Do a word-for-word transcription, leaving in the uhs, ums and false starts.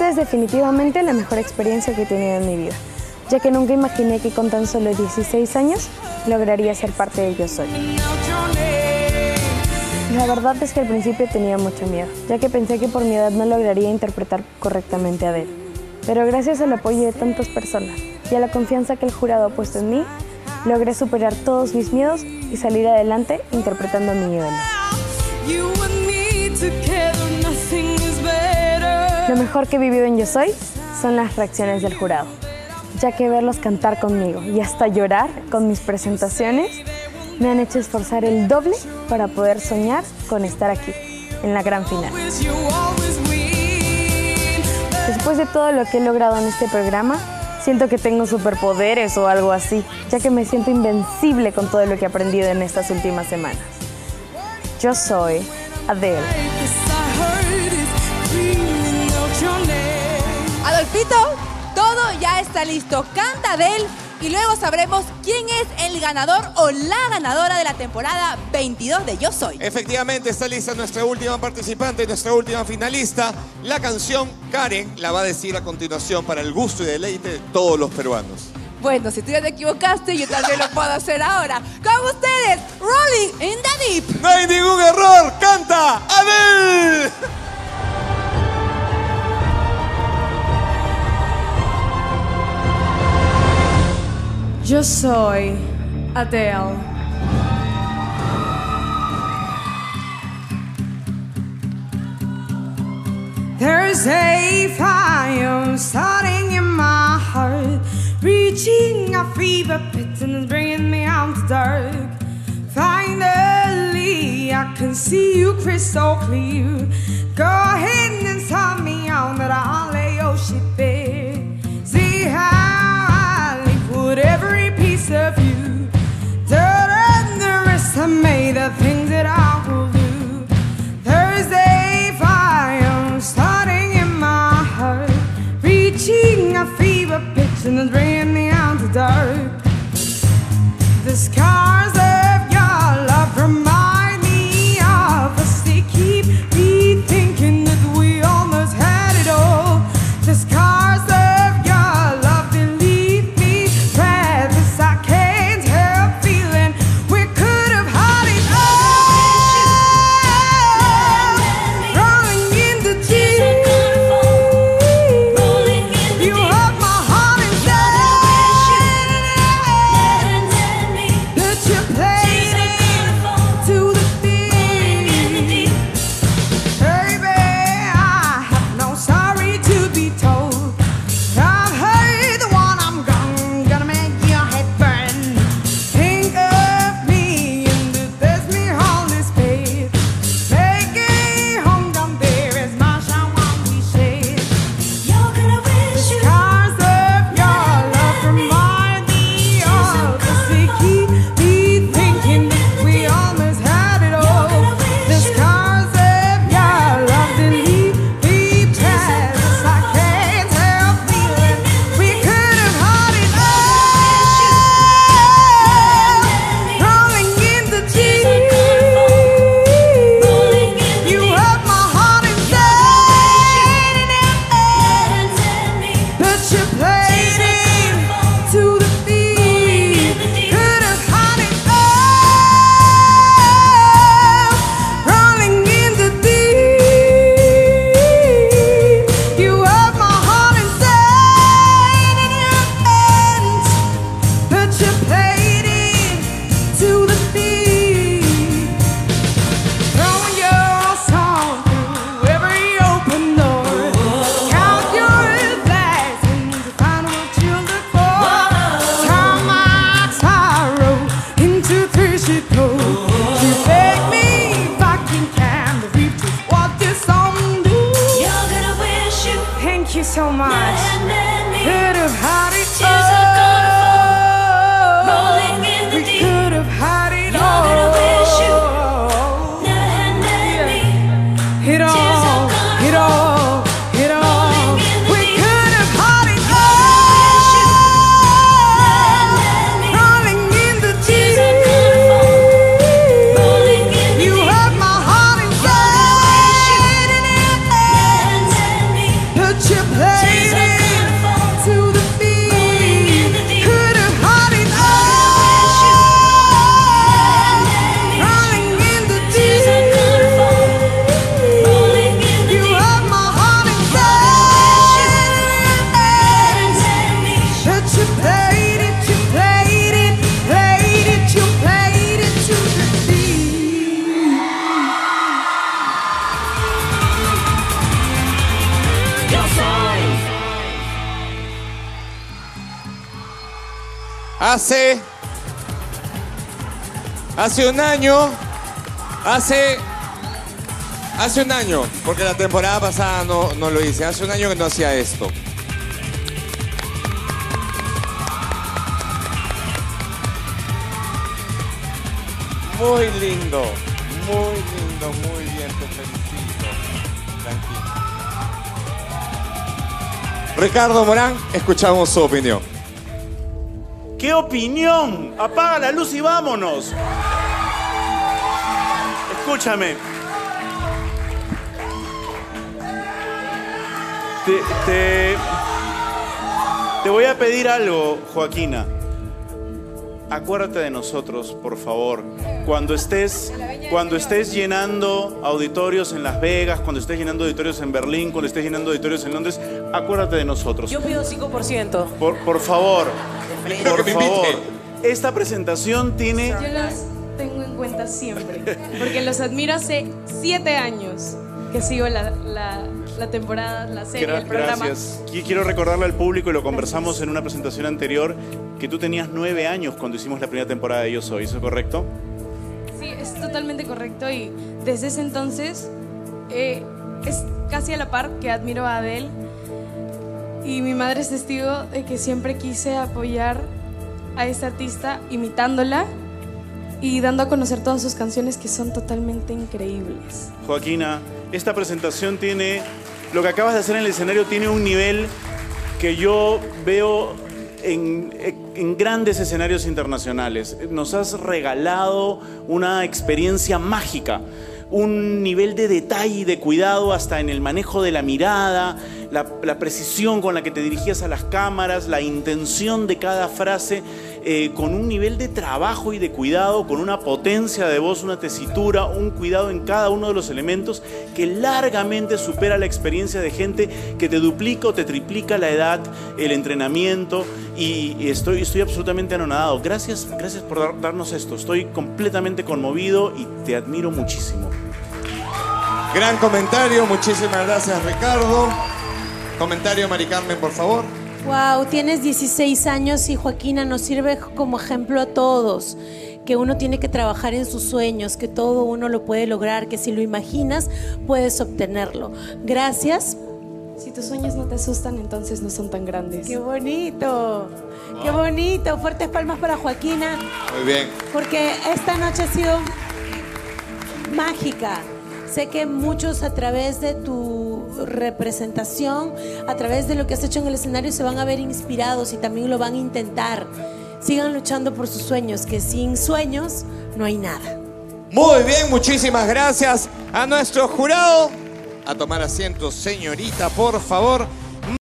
Esta es definitivamente la mejor experiencia que he tenido en mi vida, ya que nunca imaginé que con tan solo dieciséis años lograría ser parte de Yo Soy. La verdad es que al principio tenía mucho miedo, ya que pensé que por mi edad no lograría interpretar correctamente a Adele. Pero gracias al apoyo de tantas personas y a la confianza que el jurado ha puesto en mí, logré superar todos mis miedos y salir adelante interpretando a mi ídolo. Lo mejor que he vivido en Yo Soy son las reacciones del jurado, ya que verlos cantar conmigo y hasta llorar con mis presentaciones me han hecho esforzar el doble para poder soñar con estar aquí, en la gran final. Después de todo lo que he logrado en este programa, siento que tengo superpoderes o algo así, ya que me siento invencible con todo lo que he aprendido en estas últimas semanas. Yo soy Adele. Adolfito, todo ya está listo. Canta Adele y luego sabremos quién es el ganador o la ganadora de la temporada veintidós de Yo Soy. Efectivamente, está lista nuestra última participante, nuestra última finalista. La canción Karen la va a decir a continuación para el gusto y deleite de todos los peruanos. Bueno, si tú ya te equivocaste, yo también lo puedo hacer ahora. Con ustedes, Rolling in the Deep. No hay ningún error, canta Adele. Yo soy Adele. There's a fire starting in my heart, reaching a fever pitch and it's bringing me out the dark. Finally, I can see you crystal clear. Go ahead and tell me on that I'll lay your shit bare. See how I live with every piece of you. Dirt and the rest I made the things that I will do. There's a fire starting in my heart, reaching a fever pitch and it's bringing me out the dark. The scars of your love remind me of us. They keep me thinking that we almost had it all. The scars of your love, they leave me breathless. I can't help feeling we could have had it all. Rolling in the deep, you have my heart inside. That you played it to the beat. Baby, I have no sorry to be told. I've heard the one I'm gone, gonna make your head burn. Think of me and the best me on this bed. Make a home down there as much I want we share. You're gonna wish you. Scars of your love remind me of us. They keep me thinking that we almost had it all. The scars of your love, they leave me breathless. I can't help feeling we could have had it all. Rolling in the deep, you have my heart inside. But you played it to the beat. Could have had it all. Rolling in the deep, you have my heart inside in your hands. But you played it to the beat. Throwing your song through every open door. Count your blessings to find what you look for. Turn my sorrow into thirsty gold. You beg me back in time to reap just what this song do. You're gonna wish you. Thank you so much. Could have had it all. We could have had it all. It all, it all, it all. We could have had it all. Rolling in the deep, you have my heart inside. Put your Hace... Hace un año... Hace... Hace un año, porque la temporada pasada no, no lo hice. Hace un año que no hacía esto. Muy lindo, muy lindo, muy bien, te felicito. Tranquilo. Ricardo Morán, escuchamos su opinión. ¿Qué opinión? Apaga la luz y vámonos. Escúchame. Te, te, te voy a pedir algo, Joaquina. Acuérdate de nosotros, por favor. Cuando estés, cuando estés llenando auditorios en Las Vegas, cuando estés llenando auditorios en Berlín, cuando estés llenando auditorios en Londres, acuérdate de nosotros. Yo pido cinco por ciento. Por, por favor, Por por que me favor. invite. Esta presentación tiene... Yo los tengo en cuenta siempre, porque los admiro hace siete años que sigo la, la, la temporada, la serie, Gra- el programa. Gracias. Qui- Quiero recordarle al público, y lo conversamos en una presentación anterior, que tú tenías nueve años cuando hicimos la primera temporada de Yo Soy, ¿eso es correcto? Sí, es totalmente correcto y desde ese entonces eh, es casi a la par que admiro a Adele y mi madre es testigo de que siempre quise apoyar a esta artista imitándola y dando a conocer todas sus canciones que son totalmente increíbles. Joaquina, esta presentación tiene... Lo que acabas de hacer en el escenario tiene un nivel que yo veo en, en grandes escenarios internacionales. Nos has regalado una experiencia mágica, un nivel de detalle y de cuidado hasta en el manejo de la mirada, la, la precisión con la que te dirigías a las cámaras, la intención de cada frase, eh, con un nivel de trabajo y de cuidado, con una potencia de voz, una tesitura, un cuidado en cada uno de los elementos que largamente supera la experiencia de gente que te duplica o te triplica la edad, el entrenamiento, y, y estoy, estoy absolutamente anonadado. Gracias, gracias por dar, darnos esto. Estoy completamente conmovido y te admiro muchísimo. Gran comentario, muchísimas gracias, Ricardo. Comentario, Mari Carmen, por favor. Wow, tienes dieciséis años y Joaquina nos sirve como ejemplo a todos. Que uno tiene que trabajar en sus sueños, que todo uno lo puede lograr, que si lo imaginas puedes obtenerlo. Gracias. Si tus sueños no te asustan, entonces no son tan grandes. Qué bonito, qué bonito. Fuertes palmas para Joaquina, Muy bien. porque esta noche ha sido mágica. Sé que muchos a través de tu representación, a través de lo que has hecho en el escenario, se van a ver inspirados y también lo van a intentar. Sigan luchando por sus sueños, que sin sueños no hay nada. Muy bien, muchísimas gracias a nuestro jurado. A tomar asiento, señorita, por favor.